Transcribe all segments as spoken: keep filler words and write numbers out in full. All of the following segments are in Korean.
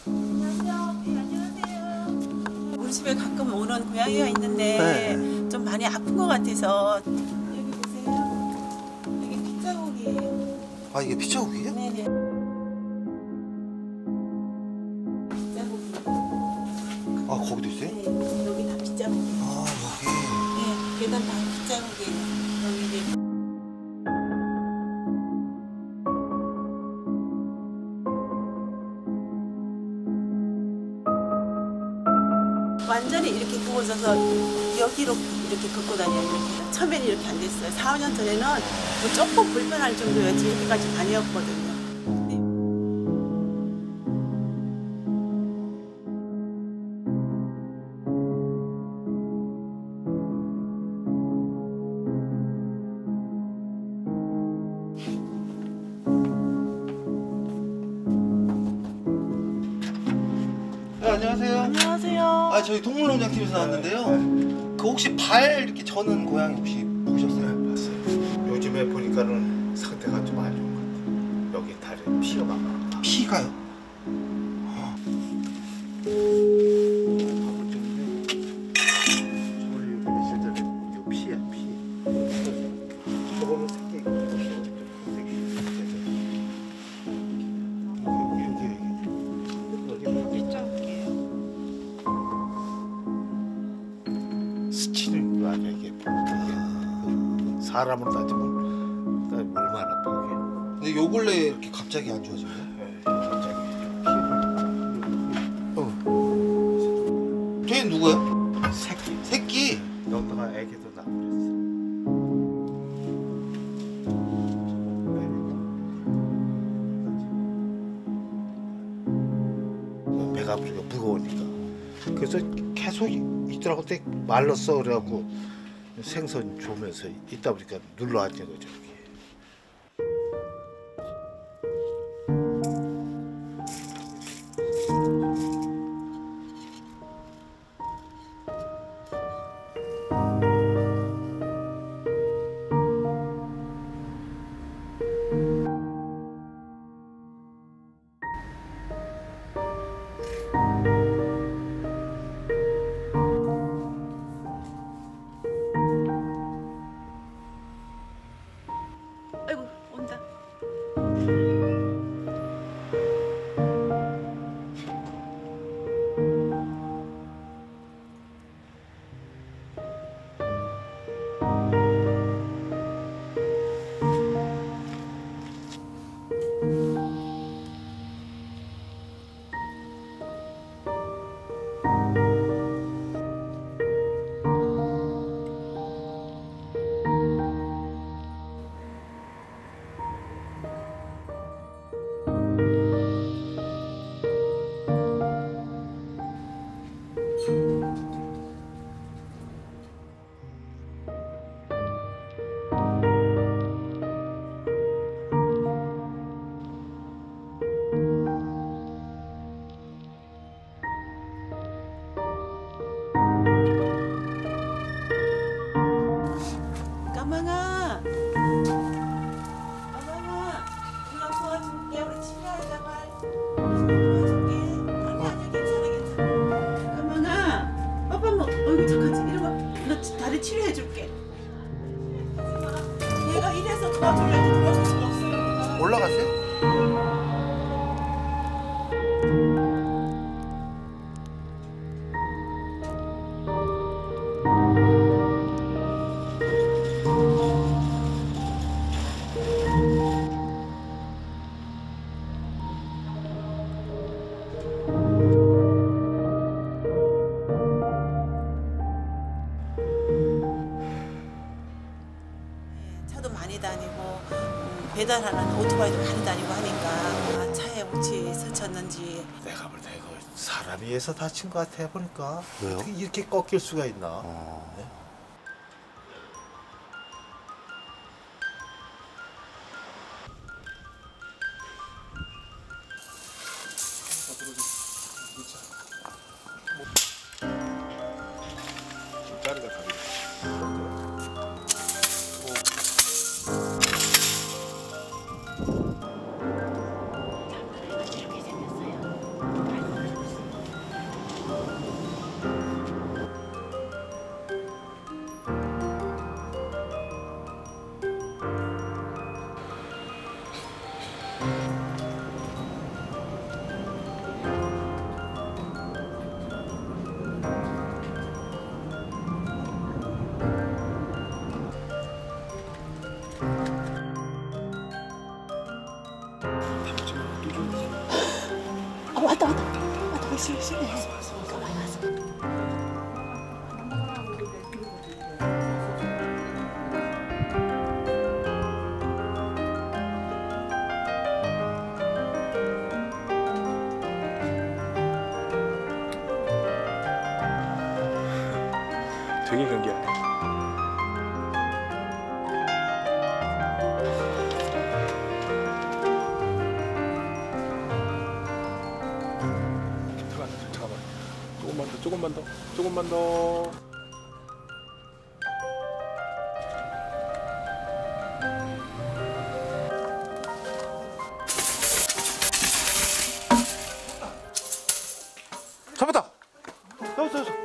안녕하세요. 네, 안녕하세요. 우리 집에 가끔 오는 고양이가 있는데 네. 좀 많이 아픈 것 같아서 여기 보세요. 이게 핏자국이에요. 아, 이게 피자국이에요? 네네. 핏자국이에요. 아, 거기도 있어요? 네, 여기 다 핏자국이에요. 아, 여기. 네, 계단 다 핏자국이에요. 여기 이제 완전히 이렇게 부어져서 여기로 이렇게 걷고 다녀요. 이렇게. 처음에는 이렇게 안 됐어요. 사, 오 년 전에는 뭐 조금 불편할 정도였지 이렇게까지 아니었거든요. 네. 네, 안녕하세요. 안녕하세요. 아, 저희 동물농장팀에서 나왔는데요. 그 혹시 발 이렇게 저는 고양이 혹시 보셨어요? 봤어요. 요즘에 보니까는 상태가 좀 안 좋은 것 같아요. 여기 다리에 피가 막 나. 피가요? 밥을 줬는데 저번에 여기 며칠 전에 이 피야 피. 저거는 새끼 있고 새끼 여기 여기 핏자국이에요. 스치는 거 아니야 이게. 이게 사람으로 따지면 얼마나 아파 이게. 근데 요 근래 이렇게 갑자기 안 좋아진 거예요? 네, 갑자기 피를 어. 걔는 누구예요? 새끼 새끼. 여기다가 애기도 낳아버렸어. 배가 부르가 무거우니까 그래서 계속 있더라고. 근데 말랐어 그래갖고 생선 주면서 있다 보니까 눌러 앉은 거죠. 이게. 아이고 온다. 까망아. 까망아. 누가 도와줄게. 우리 치료하자 말. 도와줄게. 아니 아니 괜찮아 괜찮아. 까망아. 빠빠 뭐 어이구 잠깐 이리 와. 너 다리 치료해줄게. 내가 이래서 도와주려고 도와줄 수가 없어요. 우리가. 올라갔어요? 차도 많이 다니고 음, 배달하는 오토바이도 많이 다니고 하니까 아, 차에 혹시 스쳤는지. 내가 볼 때 이거 사람이 위해서 다친 것 같아 보니까. 왜요? 어떻게 이렇게 꺾일 수가 있나? 어. 네? 자리가 다르지. 이렇게 생겼어요. 왔다 왔다 왔다 왔어 있어 네. 왔어 왔어. 되게 경계하네. 잠깐만, 잠깐만. 조금만 더, 조금만 더, 조금만 더. 잡았다. 여기서 여기서.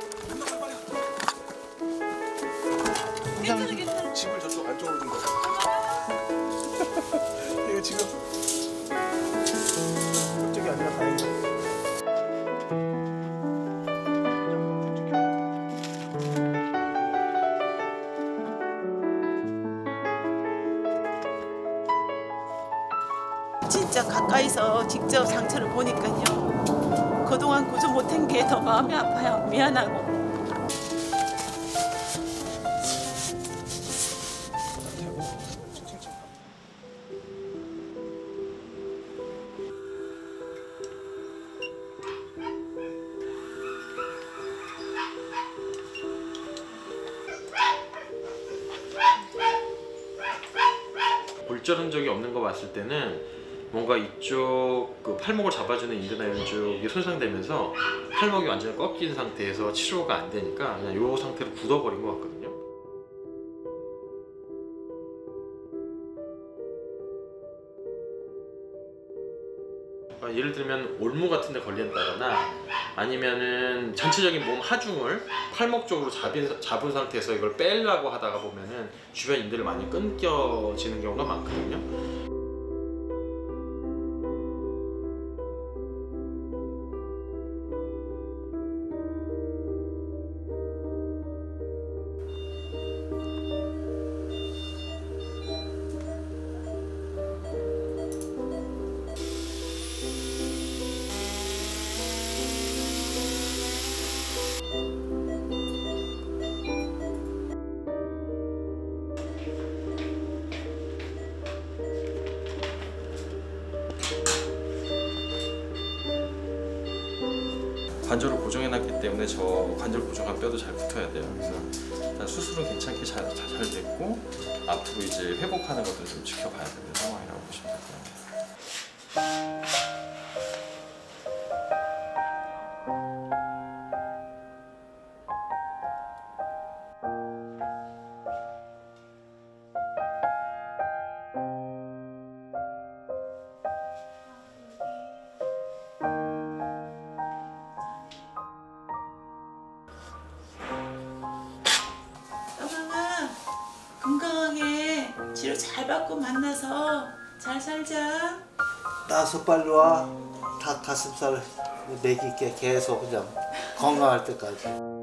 괜찮아 괜찮아. 집을 저쪽 안쪽으로 둔 거야. 이거 지금 이쪽이 아니라 다행이야. 진짜 가까이서 직접 상처를 보니까요. 그동안 구조 못한 게 더 마음이 아파요. 미안하고. 골절 흔적이 없는 거 봤을 때는 뭔가 이쪽 그 팔목을 잡아주는 인대나 이런 쪽이 손상되면서 팔목이 완전히 꺾인 상태에서 치료가 안 되니까 그냥 이 상태로 굳어버린 것 같거든요. 예를 들면 올무 같은 데 걸린다거나 아니면은 전체적인 몸 하중을 팔목 쪽으로 잡인, 잡은 상태에서 이걸 빼려고 하다가 보면은 주변 인대를 많이 끊겨지는 경우가 많거든요. 관절을 고정해놨기 때문에 저 관절 고정한 뼈도 잘 붙어야 돼요. 그래서 일단 수술은 괜찮게 잘, 잘 됐고 앞으로 이제 회복하는 것도 좀 지켜봐야 되는 상황이라고 보시면 될 것 같아요. 건강하게 치료 잘 받고 만나서 잘 살자. 나서 빨리 와. 닭 가슴살 먹일게 계속 그냥 건강할 때까지.